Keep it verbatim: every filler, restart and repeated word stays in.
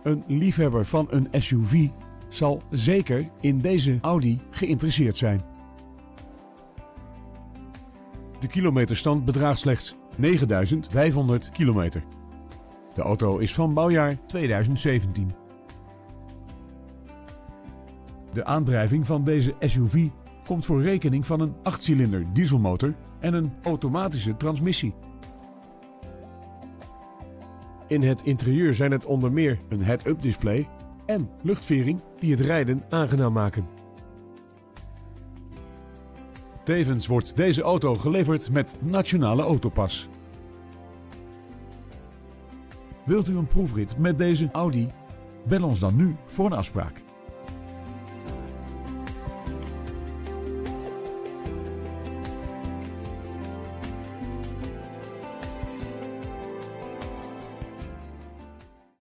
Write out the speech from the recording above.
Een liefhebber van een S U V zal zeker in deze Audi geïnteresseerd zijn. De kilometerstand bedraagt slechts negenduizend vijfhonderd kilometer. De auto is van bouwjaar tweeduizend zeventien. De aandrijving van deze S U V komt voor rekening van een achtcilinder dieselmotor en een automatische transmissie. In het interieur zijn het onder meer een head-up display en luchtvering die het rijden aangenaam maken. Tevens wordt deze auto geleverd met Nationale Autopas. Wilt u een proefrit met deze Audi? Bel ons dan nu voor een afspraak.